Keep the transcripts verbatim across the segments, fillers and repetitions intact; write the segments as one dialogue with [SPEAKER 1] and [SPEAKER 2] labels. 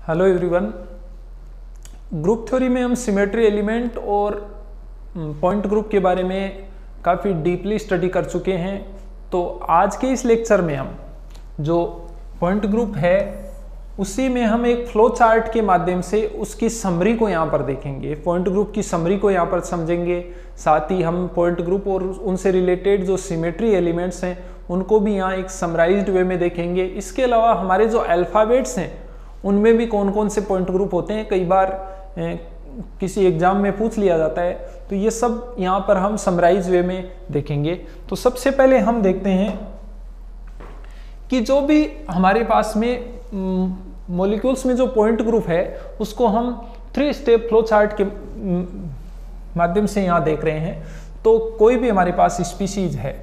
[SPEAKER 1] Hello everyone. Group theory में हम symmetry element और पॉइंट ग्रुप के बारे में काफ़ी डीपली स्टडी कर चुके हैं। तो आज के इस लेक्चर में हम जो पॉइंट ग्रुप है उसी में हम एक फ्लो चार्ट के माध्यम से उसकी समरी को यहाँ पर देखेंगे, पॉइंट ग्रुप की समरी को यहाँ पर समझेंगे। साथ ही हम पॉइंट ग्रुप और उनसे रिलेटेड जो सिमेट्री एलिमेंट्स हैं उनको भी यहाँ एक समराइज्ड वे में देखेंगे। इसके अलावा हमारे जो अल्फ़ाबेट्स हैं उनमें भी कौन कौन से पॉइंट ग्रुप होते हैं, कई बार ए, किसी एग्जाम में पूछ लिया जाता है, तो ये सब यहाँ पर हम समराइज वे में देखेंगे। तो सबसे पहले हम देखते हैं कि जो भी हमारे पास में मॉलिक्यूल्स में जो पॉइंट ग्रुप है उसको हम थ्री स्टेप फ्लो चार्ट के माध्यम से यहाँ देख रहे हैं। तो कोई भी हमारे पास स्पीशीज है,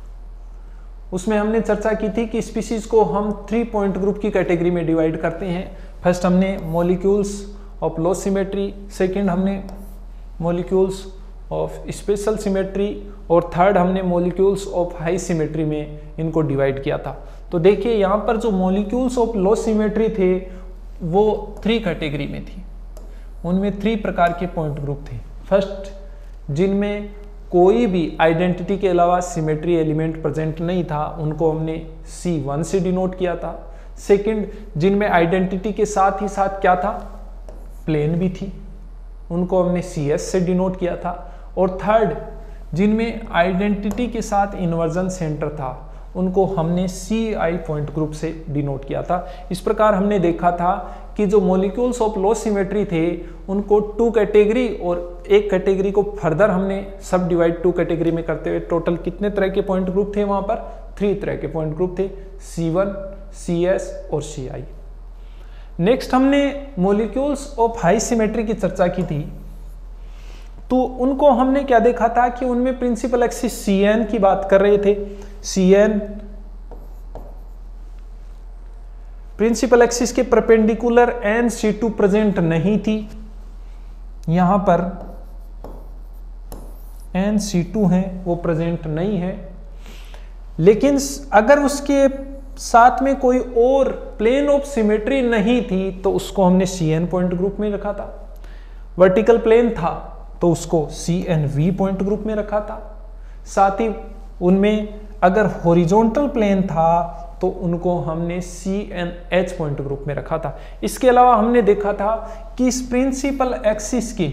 [SPEAKER 1] उसमें हमने चर्चा की थी कि स्पीशीज को हम थ्री पॉइंट ग्रुप की कैटेगरी में डिवाइड करते हैं। फर्स्ट हमने molecules of low symmetry, second हमने मॉलिक्यूल्स ऑफ स्पेशल सिमेट्री और थर्ड हमने मॉलिक्यूल्स ऑफ हाई सिमेट्री में इनको डिवाइड किया था। तो देखिए यहाँ पर जो मॉलिक्यूल्स ऑफ लो सिमेट्री थे वो थ्री कैटेगरी में थी, उनमें थ्री प्रकार के पॉइंट ग्रुप थे। फर्स्ट, जिनमें कोई भी आइडेंटिटी के अलावा सिमेट्री एलिमेंट प्रेजेंट नहीं था, उनको हमने सी वन से डिनोट किया था। सेकंड, जिनमें आइडेंटिटी के साथ ही साथ क्या था, प्लेन भी थी, उनको हमने सी एस से डिनोट किया था। और थर्ड, जिनमें आइडेंटिटी के साथ इन्वर्जन सेंटर था, उनको हमने सी आई पॉइंट ग्रुप से डिनोट किया था। इस प्रकार हमने देखा था कि जो मॉलिक्यूल्स ऑफ लो सिमेट्री थे उनको टू कैटेगरी और एक कैटेगरी को फर्दर हमने सब डिवाइड टू कैटेगरी में करते हुए टोटल कितने तरह के पॉइंट ग्रुप थे, वहां पर थ्री तरह के पॉइंट ग्रुप थे, सी वन, सी एस और सी आई। नेक्स्ट हमने मॉलिक्यूल्स ऑफ हाई सिमेट्री की चर्चा की थी। तो उनको हमने क्या देखा था कि उनमें प्रिंसिपल एक्सिस सी एन की बात कर रहे थे। सी एन प्रिंसिपल एक्सिस के perpendicular N C two present नहीं थी, यहां पर एन सी टू है वो प्रेजेंट नहीं है। लेकिन अगर उसके साथ में कोई और प्लेन ऑफ सिमेट्री नहीं थी तो उसको हमने सी एन पॉइंट ग्रुप में रखा था। वर्टिकल प्लेन था तो उसको C N V point group में रखा था। साथ ही उनमें अगर हॉरिजॉन्टल प्लेन था तो उनको हमने C N H point group में रखा था। इसके अलावा हमने देखा था कि इस प्रिंसिपल एक्सिस की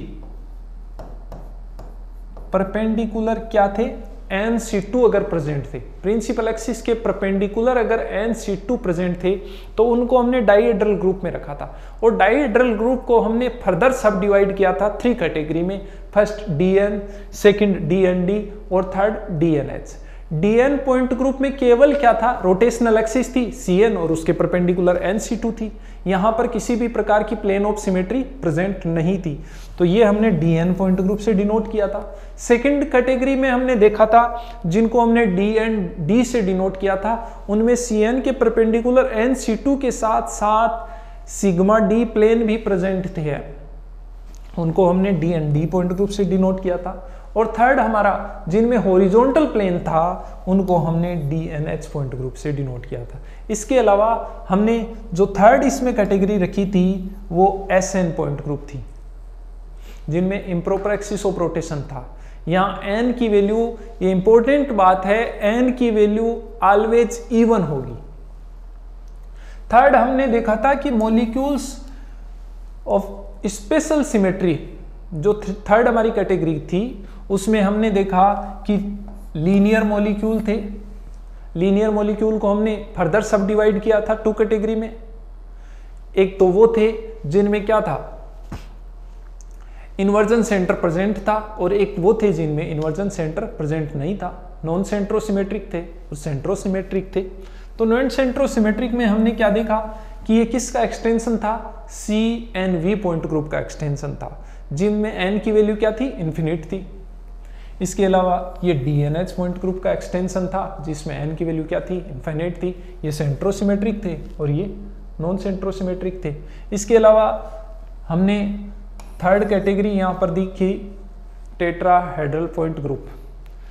[SPEAKER 1] परपेंडिकुलर क्या थे, एन सी टू अगर प्रेजेंट थे, प्रिंसिपल एक्सिस के परपेंडिकुलर अगर एन सी टू प्रेजेंट थे तो उनको हमने डाइहेड्रल ग्रुप में रखा था। और डाइहेड्रल ग्रुप को हमने फर्दर सब डिवाइड किया था थ्री कैटेगरी में। First D N, second D N D और third D N H. D N point group में केवल क्या था, रोटेशनल एक्सिस थी सी एन और उसके परपेंडिकुलर एन सी टू थी, यहां पर किसी भी प्रकार की प्लेन ऑफ सिमेट्री प्रेजेंट नहीं थी, तो ये हमने डी एन पॉइंट ग्रुप से डिनोट किया था। सेकंड कैटेगरी में हमने देखा था जिनको हमने डी एन डी से डिनोट किया था, उनमें सी एन के परपेंडिकुलर एन सी टू के साथ साथ सिग्मा डी प्लेन भी प्रेजेंट थे, उनको हमने D N D point group से डिनोट किया था। और थर्ड हमारा जिनमें हॉरिजॉन्टल प्लेन था उनको हमने D N H point group से डिनोट किया था। इसके अलावा हमने जो थर्ड इसमें कैटेगरी रखी थी वो एस एन पॉइंट ग्रुप थी, जिनमें इम्प्रॉपर एक्सिस ऑफ रोटेशन था। यहाँ एन की वैल्यू, ये इंपॉर्टेंट बात है, एन की वैल्यू ऑलवेज इवन होगी। थर्ड हमने देखा था कि मॉलिक्यूल्स ऑफ स्पेशल सिमेट्री, जो थर्ड हमारी कैटेगरी थी, उसमें हमने देखा कि लीनियर मॉलिक्यूल थे। लीनियर मॉलिक्यूल को हमने फर्दर सब डिवाइड किया था टू कैटेगरी में। एक तो वो थे जिनमें क्या था, इन्वर्जन सेंटर प्रेजेंट था, और एक वो थे जिनमें इन्वर्जन सेंटर प्रेजेंट नहीं था, नॉन सेंट्रोसिमेट्रिक थे और सेंट्रोसिमेट्रिक थे। तो नॉन सेंट्रोसिमेट्रिक में हमने क्या देखा कि ये किसका एक्सटेंशन था, C N V point group का एक्सटेंशन था, जिनमें एन की वैल्यू क्या थी, इन्फिनिट थी। इसके अलावा ये D N H point group का एक्सटेंशन था जिसमें एन की वैल्यू क्या थी, इन्फिनिट थी। ये सेंट्रोसिमेट्रिक थे और ये नॉन सेंट्रोसिमेट्रिक थे। इसके अलावा हमने थर्ड कैटेगरी यहाँ पर देखी, टेट्राहेड्रल पॉइंट ग्रुप,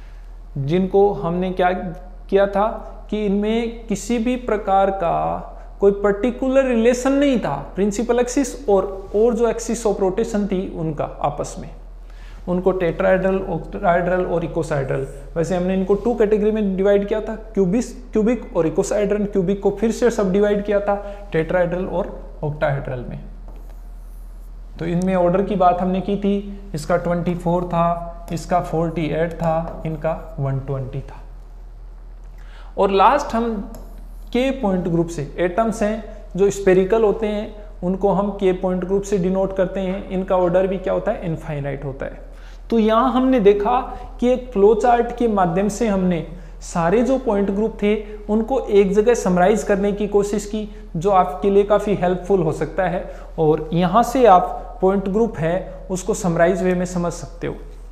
[SPEAKER 1] जिनको हमने क्या किया था कि इनमें किसी भी प्रकार का कोई पर्टिकुलर रिलेशन नहीं था प्रिंसिपल एक्सिस और और जो एक्सिस ऑफ रोटेशन थी उनका आपस में, उनको टेट्राहेड्रल, ऑक्टाहेड्रल और इकोसाहेड्रल। वैसे हमने इनको टू कैटेगरी में डिवाइड किया था, क्यूबिस क्यूबिक और इकोसाहेड्रल। क्यूबिक को फिर से सब डिवाइड किया था टेट्राहेड्रल और ऑक्टाहेड्रल में। तो इनमें ऑर्डर की बात हमने की थी, इसका चौबीस था, इसका अड़तालीस था, इनका एक सौ बीस था। और लास्ट हम के पॉइंट ग्रुप से, एटम्स हैं जो स्पेरिकल होते हैं उनको हम के पॉइंट ग्रुप से डिनोट करते हैं। इनका ऑर्डर भी क्या होता है, इनफाइनाइट होता है। तो यहाँ हमने देखा कि एक फ्लो चार्ट के माध्यम से हमने सारे जो पॉइंट ग्रुप थे उनको एक जगह समराइज करने की कोशिश की, जो आपके लिए काफ़ी हेल्पफुल हो सकता है। और यहाँ से आप पॉइंट ग्रुप है उसको समराइज वे में समझ सकते हो।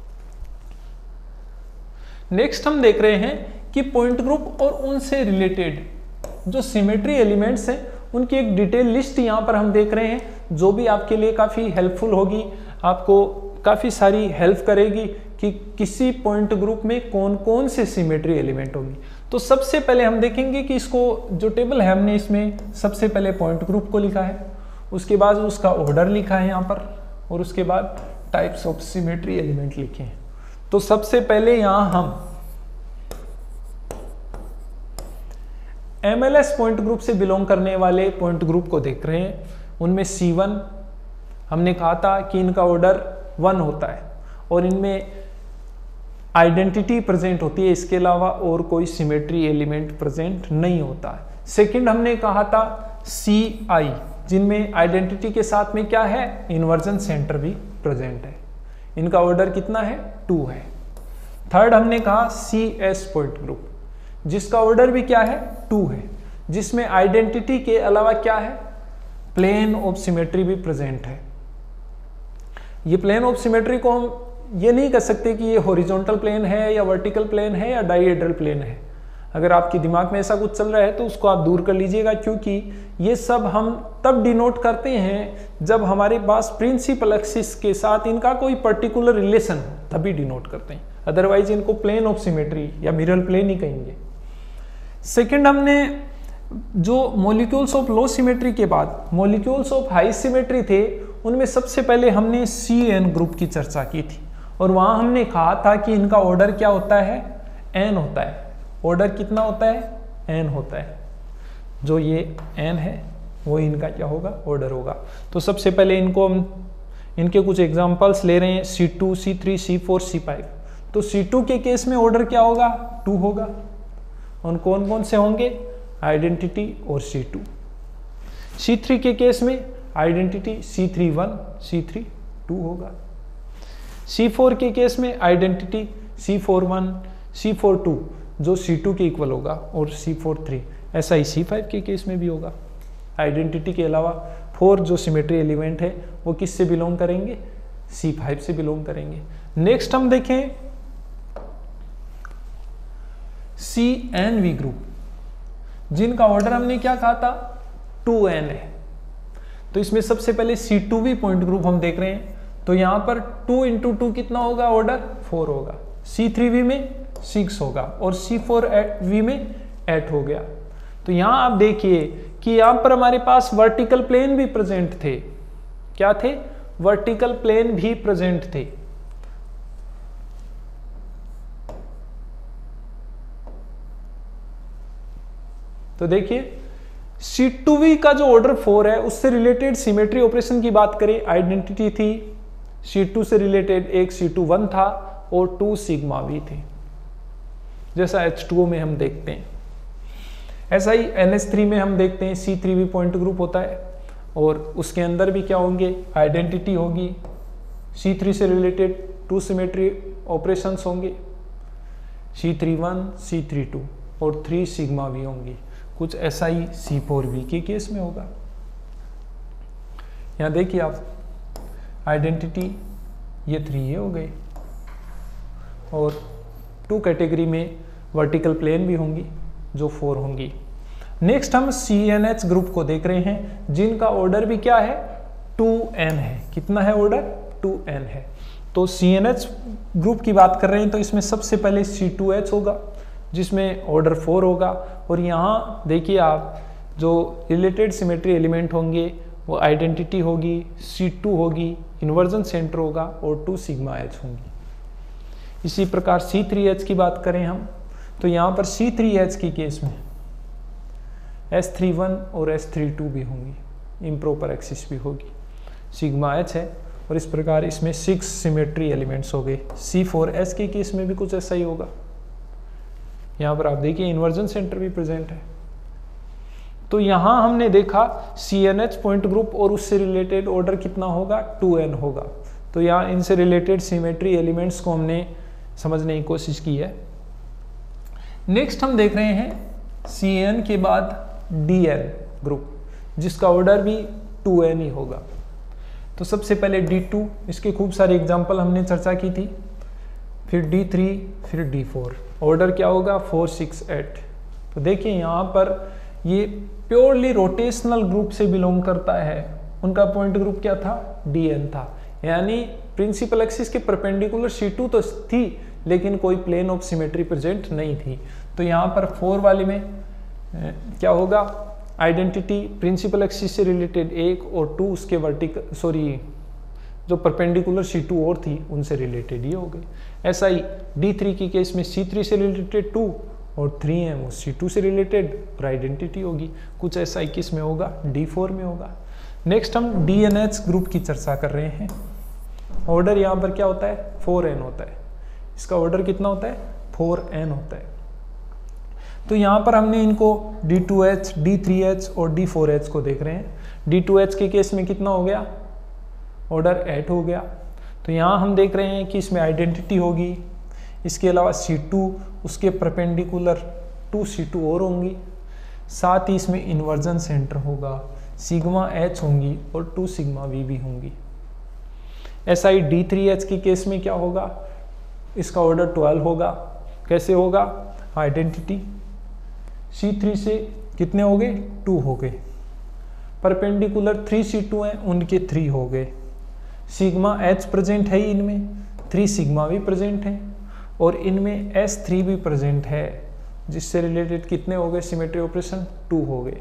[SPEAKER 1] नेक्स्ट हम देख रहे हैं कि पॉइंट ग्रुप और उनसे रिलेटेड जो सिमेट्री एलिमेंट्स हैं उनकी एक डिटेल लिस्ट यहाँ पर हम देख रहे हैं, जो भी आपके लिए काफ़ी हेल्पफुल होगी, आपको काफ़ी सारी हेल्प करेगी कि किसी पॉइंट ग्रुप में कौन कौन से सिमेट्री एलिमेंट होगी। तो सबसे पहले हम देखेंगे कि इसको जो टेबल है हमने इसमें सबसे पहले पॉइंट ग्रुप को लिखा है, उसके बाद उसका ऑर्डर लिखा है यहाँ पर, और उसके बाद टाइप्स ऑफ सिमेट्री एलिमेंट लिखे हैं। तो सबसे पहले यहाँ हम M L S point group से बिलोंग करने वाले पॉइंट ग्रुप को देख रहे हैं। उनमें सी वन हमने कहा था कि इनका ऑर्डर वन होता है और इनमें आइडेंटिटी प्रेजेंट होती है, इसके अलावा और कोई सिमेट्री एलिमेंट प्रेजेंट नहीं होता है। सेकंड हमने कहा था सी आई, जिनमें आइडेंटिटी के साथ में क्या है, इन्वर्जन सेंटर भी प्रेजेंट है। इनका ऑर्डर कितना है, टू है। थर्ड हमने कहा सी एस पॉइंट ग्रुप, जिसका ऑर्डर भी क्या है, टू है, जिसमें आइडेंटिटी के अलावा क्या है, प्लेन ऑफ सिमेट्री भी प्रेजेंट है। ये प्लेन ऑफ सिमेट्री को हम ये नहीं कह सकते कि ये हॉरिजॉन्टल प्लेन है या वर्टिकल प्लेन है या डाइहेड्रल प्लेन है। अगर आपके दिमाग में ऐसा कुछ चल रहा है तो उसको आप दूर कर लीजिएगा, क्योंकि ये सब हम तब डिनोट करते हैं जब हमारे पास प्रिंसिपल एक्सिस के साथ इनका कोई पर्टिकुलर रिलेशन हो, तभी डिनोट करते हैं। अदरवाइज इनको प्लेन ऑफ सिमेट्री या मिरर प्लेन ही कहेंगे। सेकेंड हमने जो मॉलिक्यूल्स ऑफ लो सिमेट्री के बाद मॉलिक्यूल्स ऑफ हाई सिमेट्री थे, उनमें सबसे पहले हमने सी एन ग्रुप की चर्चा की थी, और वहां हमने कहा था कि इनका ऑर्डर क्या होता है, एन होता है। ऑर्डर कितना होता है, एन होता है। जो ये एन है वो इनका क्या होगा, ऑर्डर होगा। तो सबसे पहले इनको हम इनके कुछ एग्जांपल्स ले रहे हैं, C two, C three, C four, C five. तो सी टू के केस में ऑर्डर क्या होगा, टू होगा। उन कौन कौन से होंगे, आइडेंटिटी और सी टू। सी थ्री के केस में identity C three one, C three two होगा। सी फोर के केस में identity C four one, C four two, जो सी टू के इक्वल होगा, और सी फोर थ्री। ऐसा ही सी फाइव के केस में भी होगा। आइडेंटिटी के अलावा फोर जो सिमेट्री एलिमेंट है वो किस से बिलोंग करेंगे, सी फाइव से बिलोंग करेंगे। नेक्स्ट हम देखें सी एन वी ग्रुप, जिनका ऑर्डर हमने क्या कहा था, टू एन है। तो इसमें सबसे पहले C two V point group हम देख रहे हैं। तो यहां पर टू इंटू टू कितना होगा, ऑर्डर फोर होगा। सी थ्री वी में सिक्स होगा, और सी फोर वी में एट हो गया। तो यहां आप देखिए कि यहां पर हमारे पास वर्टिकल प्लेन भी प्रेजेंट थे। क्या थे, वर्टिकल प्लेन भी प्रेजेंट थे। तो देखिए सी टू वी का जो ऑर्डर फोर है उससे रिलेटेड सिमेट्री ऑपरेशन की बात करें, आइडेंटिटी थी। सी टू से रिलेटेड एक सी टू वन था और टू सिग्मा वी थे, जैसा एच टू ओ में हम देखते हैं। ऐसा ही एन एच थ्री में हम देखते हैं C three V point group होता है, और उसके अंदर भी क्या होंगे, आइडेंटिटी होगी। सी थ्री से रिलेटेड टू सिमेट्री ऑपरेशंस होंगे, C three one, C three two, और थ्री सिग्मा वी होंगी। कुछ ऐसा ही सी फोर वी के केस में होगा। यहां देखिए आप, आइडेंटिटी ये थ्री ये हो गए, और टू कैटेगरी में वर्टिकल प्लेन भी होंगी जो फोर होंगी। नेक्स्ट हम सी एन एच ग्रुप को देख रहे हैं, जिनका ऑर्डर भी क्या है, टू एन है। कितना है ऑर्डर, टू एन है। तो सी एन एच ग्रुप की बात कर रहे हैं तो इसमें सबसे पहले सी टू एच होगा, जिसमें ऑर्डर फोर होगा। और यहाँ देखिए आप, जो रिलेटेड सिमेट्री एलिमेंट होंगे वो आइडेंटिटी होगी, सी टू होगी, इन्वर्जन सेंटर होगा और टू सिग्मा एच होंगी। इसी प्रकार सी थ्री एच की बात करें हम तो यहाँ पर सी थ्री एच की केस में एस थ्री वन और एस थ्री टू भी होंगी, इम्प्रॉपर एक्सिस भी होगी, सिग्मा एच है और इस प्रकार इसमें सिक्स सिमेट्री एलिमेंट्स हो गए। सी फोर एस के केस में भी कुछ ऐसा ही होगा। यहाँ पर आप देखिए इन्वर्जन सेंटर भी प्रेजेंट है। तो यहाँ हमने देखा C N H point group और उससे रिलेटेड ऑर्डर कितना होगा, टू एन होगा। तो यहाँ इनसे रिलेटेड सिमेट्री एलिमेंट्स को हमने समझने की कोशिश की है। नेक्स्ट हम देख रहे हैं सी एन के बाद डी एन ग्रुप, जिसका ऑर्डर भी टू एन ही होगा। तो सबसे पहले डी टू, इसके खूब सारे एग्जाम्पल हमने चर्चा की थी, फिर डी थ्री, फिर डी फोर, ऑर्डर क्या होगा फोर सिक्स एट। तो देखिए यहाँ पर ये प्योरली रोटेशनल ग्रुप से बिलोंग करता है। उनका पॉइंट ग्रुप क्या था, डी एन था, यानी प्रिंसिपल एक्सिस के परपेंडिकुलर सी टू तो थी लेकिन कोई प्लेन ऑफ सिमेट्री प्रेजेंट नहीं थी। तो यहाँ पर फोर वाले में क्या होगा, आइडेंटिटी प्रिंसिपल एक्सिस से रिलेटेड एक और टू उसके वर्टिकल सॉरी जो परपेंडिकुलर सी टू और थी उनसे रिलेटेड ये हो गए। ऐसा ही डी थ्री की केस में सी थ्री से रिलेटेड टू और थ्री हैं वो सी टू से रिलेटेड और आइडेंटिटी होगी। कुछ ऐसा ही किस में होगा, डी फोर में होगा। नेक्स्ट हम डी एन एच ग्रुप की चर्चा कर रहे हैं। ऑर्डर यहाँ पर क्या होता है, फोर एन होता है। इसका ऑर्डर कितना होता है, फोर एन होता है। तो यहाँ पर हमने इनको D two H, D three H और डी फोर एच को देख रहे हैं। डी टू एच के केस में कितना हो गया, ऑर्डर एट हो गया। तो यहाँ हम देख रहे हैं कि इसमें आइडेंटिटी होगी, इसके अलावा सी टू उसके परपेंडिकुलर टू सी टू और होंगी, साथ ही इसमें इन्वर्जन सेंटर होगा, सिग्मा एच होंगी और टू सिग्मा वी भी होंगी। ऐसा ही डी थ्री एच की केस में क्या होगा, इसका ऑर्डर ट्वेल्व होगा। कैसे होगा, आइडेंटिटी सी थ्री से कितने हो गए, टू हो गए, परपेंडिकुलर थ्री सी टू हैं उनके थ्री हो गए, सिग्मा एच प्रेजेंट है इनमें, थ्री सिग्मा भी प्रेजेंट है और इनमें एस थ्री भी प्रेजेंट है, जिससे रिलेटेड कितने हो गए, सिमेट्री ऑपरेशन टू हो गए।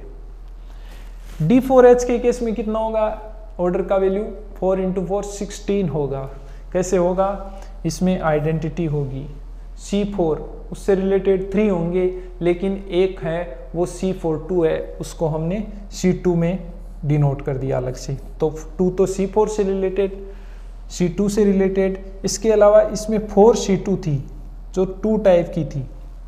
[SPEAKER 1] डी फोर एच के केस में कितना होगा, ऑर्डर का value four into four sixteen होगा। कैसे होगा, इसमें आइडेंटिटी होगी, सी फोर उससे रिलेटेड थ्री होंगे लेकिन एक है वो सी फोर टू है, उसको हमने सी टू में डिनोट कर दिया अलग से। तो टू तो सी फोर से रिलेटेड, सी टू से रिलेटेड, इसके अलावा इसमें फोर सी टू थी जो टू टाइप की थी,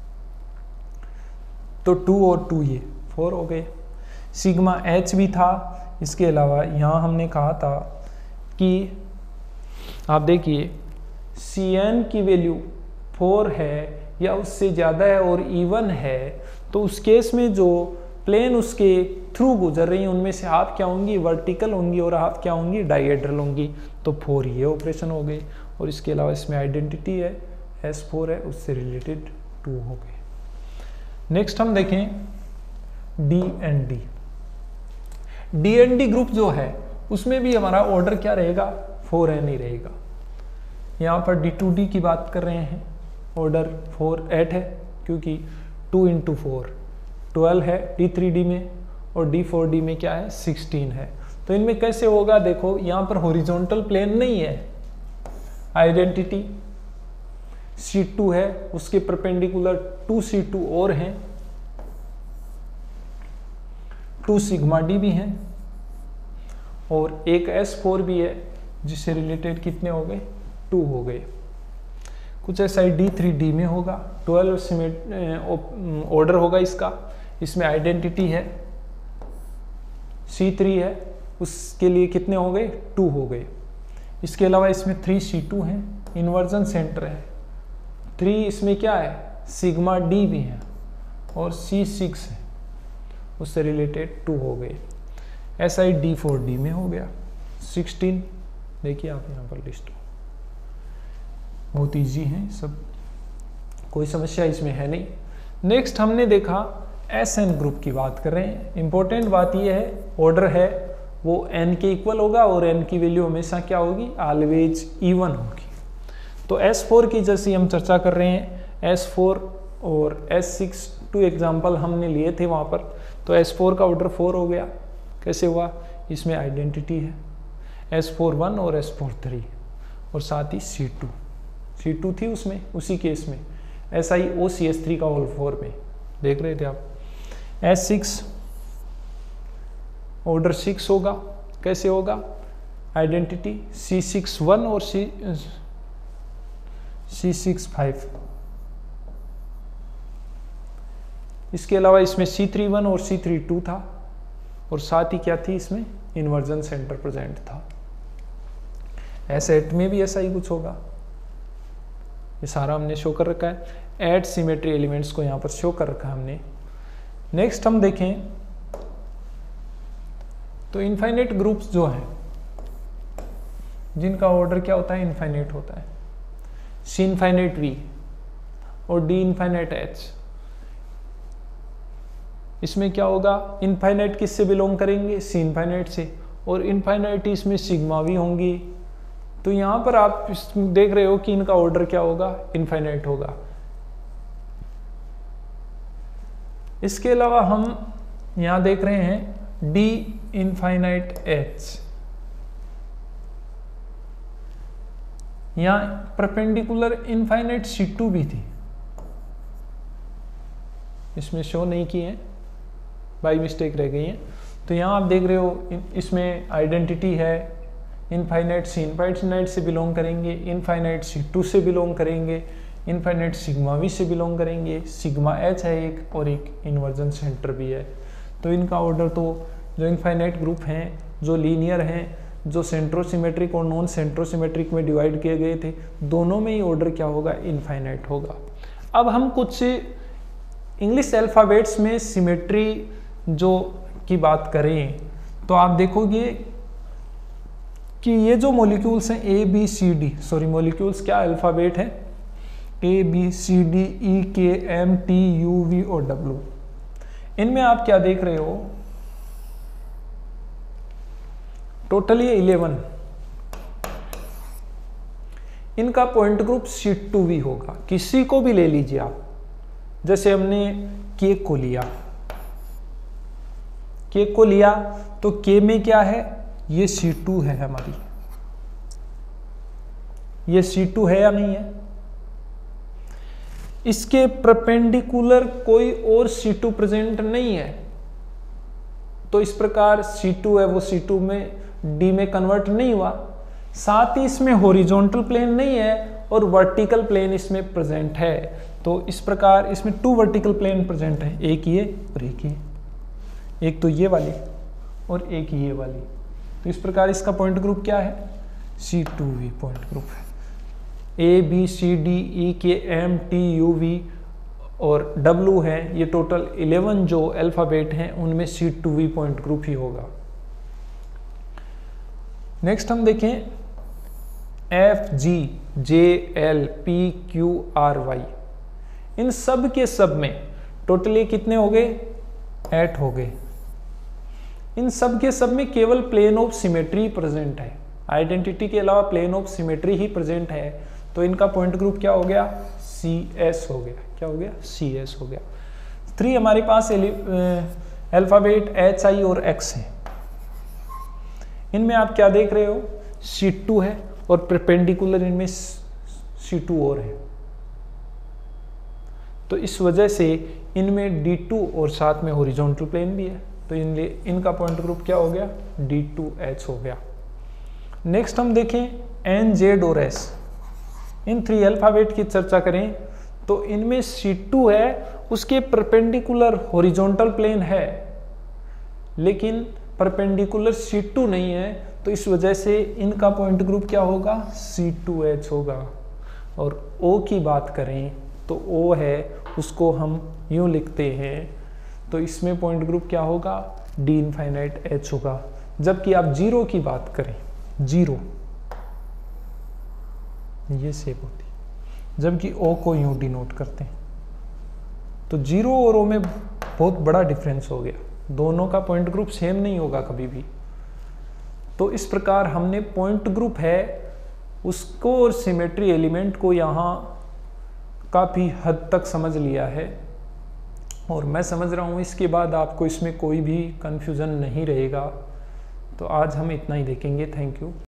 [SPEAKER 1] तो टू और टू ये फोर हो गए। सिग्मा एच भी था, इसके अलावा यहाँ हमने कहा था कि आप देखिए सी एन की वैल्यू फोर है या उससे ज़्यादा है और इवन है, तो उस केस में जो प्लेन उसके थ्रू गुजर रही हैं उनमें से हाफ क्या होंगी, वर्टिकल होंगी और हाफ क्या होंगी, डाइहेड्रल होंगी। तो फोर ये ऑपरेशन हो गए और इसके अलावा इसमें आइडेंटिटी है एस फोर है, उससे रिलेटेड टू हो गए। नेक्स्ट हम देखें D and D. D and D group जो है उसमें भी हमारा ऑर्डर क्या रहेगा, फोर एन ही रहेगा। यहाँ पर डी टू डी की बात कर रहे हैं, ऑर्डर फोर एट है क्योंकि टू इंटू फोर ट्वेल्व है डी थ्री डी में और डी फोर डी में क्या है, सिक्सटीन है। तो इनमें कैसे होगा, देखो यहाँ पर हॉरिजॉन्टल प्लेन नहीं है, आइडेंटिटी सी टू है उसके परपेंडिकुलर टू सी टू और हैं, टू सिग्मा डी भी हैं और एक एस फोर भी है जिससे रिलेटेड कितने हो गए, टू हो गए। कुछ ऐसा ही डी थ्री डी में होगा, ट्वेल्व सिमेट ऑर्डर होगा इसका, इसमें आइडेंटिटी है सी थ्री है, उसके लिए कितने हो गए, टू हो गए। इसके अलावा इसमें थ्री सी टू है, इन्वर्जन सेंटर है, थ्री इसमें क्या है, सिग्मा डी भी है और सी सिक्स है, उससे रिलेटेड टू हो गए। ऐसा ही डी फोर डी में हो गया सिक्सटीन। देखिए आप यहाँ पर लिस्ट बहुत इजी है सब, कोई समस्या इसमें है नहीं। नेक्स्ट हमने देखा एस एन ग्रुप की बात कर रहे हैं। इंपॉर्टेंट बात यह है, ऑर्डर है वो एन के इक्वल होगा और एन की वैल्यू हमेशा क्या होगी, ऑलवेज इवन होगी। तो एस फोर की जैसी हम चर्चा कर रहे हैं, एस फोर और एस सिक्स टू एग्जाम्पल हमने लिए थे वहाँ पर। तो एस फोर का ऑर्डर फोर हो गया। कैसे हुआ? इसमें आइडेंटिटी है एस फोर वन और एस फोर थ्री, और साथ ही सी टू सी टू थी उसमें, उसी केस में S I O C S three का होल फोर में देख रहे थे आप। एस सिक्स ऑर्डर सिक्स होगा। कैसे होगा? आइडेंटिटी सी सिक्स वन और सी सी सिक्स फाइव। इसके अलावा इसमें सी थ्री वन और सी थ्री टू था, और साथ ही क्या थी इसमें? इन्वर्जन सेंटर प्रेजेंट था। एस एट में भी ऐसा ही कुछ होगा। ये सारा हमने शो कर रखा है, एट सिमेट्री एलिमेंट्स को यहां पर शो कर रखा है हमने। नेक्स्ट हम देखें तो इनफाइनाइट ग्रुप्स जो हैं जिनका ऑर्डर क्या होता है? इनफाइनाइट होता है। सी इनफाइनाइट वी और डी इनफाइनाइट एच। इसमें क्या होगा? इनफाइनाइट किससे बिलोंग करेंगे? सी इनफाइनाइट से, और इनफाइनाइट इसमें सिग्मा भी होंगी। तो यहां पर आप देख रहे हो कि इनका ऑर्डर क्या होगा? इनफाइनाइट होगा। इसके अलावा हम यहां देख रहे हैं डी इनफाइनाइट एच। यहां परपेंडिकुलर इनफाइनाइट सी टू भी थी, इसमें शो नहीं की है, बाई मिस्टेक रह गई है। तो यहां आप देख रहे हो इसमें आइडेंटिटी है इनफाइनाइट सी इनफाइनाइट से बिलोंग करेंगे, इनफाइनाइट सी टू से बिलोंग करेंगे, इनफाइनाइट सिग्मा वी से बिलोंग करेंगे, सिग्मा एच है एक, और एक इन्वर्जन सेंटर भी है। तो इनका ऑर्डर तो जो इनफाइनाइट ग्रुप हैं, जो लीनियर हैं, जो सेंट्रोसिमेट्रिक और नॉन सेंट्रोसिमेट्रिक में डिवाइड किए गए थे, दोनों में ही ऑर्डर क्या होगा? इनफाइनाइट होगा। अब हम कुछ इंग्लिश अल्फ़ाबेट्स में सिमेट्री जो की बात करें तो आप देखोगे कि ये जो मॉलिक्यूल्स हैं A B C D, sorry molecules क्या अल्फ़ाबेट है? A B C D E K M T U V और डब्ल्यू। इनमें आप क्या देख रहे हो? टोटल ये इलेवन। इनका point group C two V होगा। किसी को भी ले लीजिए आप, जैसे हमने के को लिया, के को लिया तो के में क्या है? ये सी टू है हमारी, ये सी टू है या नहीं है? इसके परपेंडिकुलर कोई और सी टू प्रेजेंट नहीं है, तो इस प्रकार सी टू है वो सी टू में डी में कन्वर्ट नहीं हुआ। साथ ही इसमें हॉरिजॉन्टल प्लेन नहीं है और वर्टिकल प्लेन इसमें प्रेजेंट है। तो इस प्रकार इसमें टू वर्टिकल प्लेन प्रेजेंट है, एक ये और एक ये, एक तो ये वाली और एक ये वाली। तो इस प्रकार इसका पॉइंट ग्रुप क्या है? C two V point group है। A B C D E K M T U V और डब्ल्यू है, ये टोटल इलेवन जो अल्फ़ाबेट हैं उनमें C two V point group ही होगा। नेक्स्ट हम देखें F G J L P Q R Y. इन सब के सब में टोटली कितने हो गए? एट हो गए। इन सब के सब में केवल प्लेन ऑफ सिमेट्री प्रेजेंट है, आइडेंटिटी के अलावा प्लेन ऑफ सिमेट्री ही प्रेजेंट है। तो इनका पॉइंट ग्रुप क्या हो गया? सी एस हो गया। क्या हो गया? सी एस हो गया। थ्री हमारे पास अल्फाबेट एच आई और एक्स है। इनमें आप क्या देख रहे हो? सी टू है और परपेंडिकुलर इनमें सी टू और है। तो इस वजह से इनमें डी टू और साथ में हॉरिजॉन्टल प्लेन भी है। तो इन इनका पॉइंट ग्रुप क्या हो गया? डी टू एच हो गया। नेक्स्ट हम देखें एन जेड और एस। इन थ्री अल्फाबेट की चर्चा करें तो इनमें सी टू है, उसके परपेंडिकुलर हॉरिजॉन्टल प्लेन है लेकिन परपेंडिकुलर सी टू नहीं है। तो इस वजह से इनका पॉइंट ग्रुप क्या होगा? सी टू एच होगा। और O की बात करें तो O है, उसको हम यूं लिखते हैं, तो इसमें पॉइंट ग्रुप क्या होगा? डी इनफाइनाइट एच होगा। जबकि आप जीरो की बात करें, जीरो ये शेप होती है, जबकि O को यूं डिनोट करते हैं। तो जीरो और O में बहुत बड़ा डिफरेंस हो गया, दोनों का पॉइंट ग्रुप सेम नहीं होगा कभी भी। तो इस प्रकार हमने पॉइंट ग्रुप है उसको और सिमेट्री एलिमेंट को यहाँ काफ़ी हद तक समझ लिया है। और मैं समझ रहा हूँ इसके बाद आपको इसमें कोई भी कन्फ्यूज़न नहीं रहेगा। तो आज हम इतना ही देखेंगे। Thank you.